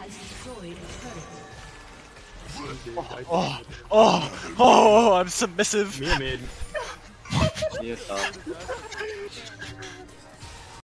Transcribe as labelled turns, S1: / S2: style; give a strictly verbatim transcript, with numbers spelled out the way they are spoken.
S1: Oh, oh, oh, oh, I'm submissive.
S2: Mir mid.
S3: Mir ist da.